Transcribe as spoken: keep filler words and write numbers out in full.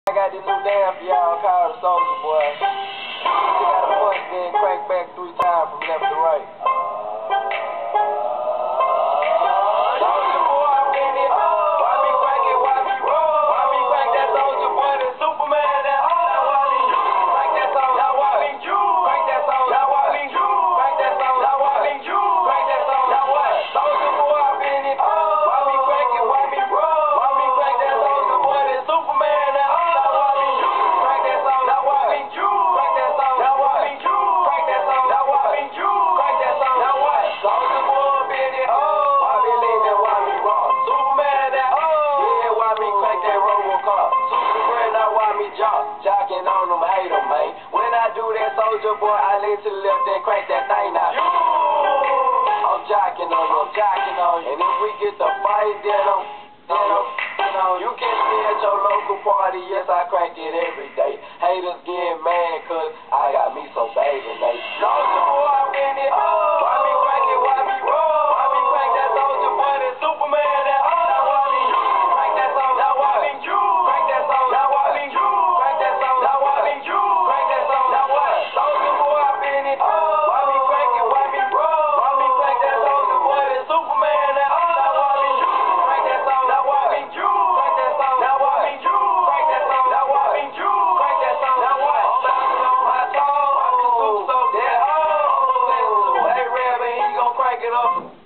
I got this new dance for y'all called the Soulja Boy. You gotta punch, then crank back three times from left to right. Soulja Boy, I'm in it. Why me crank it? Why me roll? Why me crank that Soulja Boy? That Superman, that hard. Now why me crank that Soulja? Now why me crank that Soulja? Now why me crank that Soulja? Now why me crank that Soulja? Now what? Soulja Boy, I'm in it. Why me crank it? Why me roll? Why me crank that Soulja Boy? That Superman, that hard. Jocking on them, hate them, man. When I do that Soulja Boy, I lean to the left and crank that thing out. I'm jocking on you, I'm jocking on you. And if we get the fight, then I'm, then I'm, you know, you can see at your local party, yes, I crank it every day. Haters get mad, cause I got me some baby, they. Soulja Boy, I'm in it. Why me crank it, why me roll? Why me crank that Soulja Boy, that Superman, that hard? Now why me crank that Soulja? Now why me crank that Soulja? Now why me crank that Soulja? Now why me crank that Soulja? Now what? Soulja Boy, I'm in it. Why me crank it, why me roll? Why me crank that Soulja Boy, that Superman, that hard? Now why me crank that Soulja? Now why me crank that Soulja? Now why me crank that Soulja? Now why me crank that Soulja? Now what? Bouncing on my toes, I be super so that hard. Hey, Red, man, he gon' crank it up.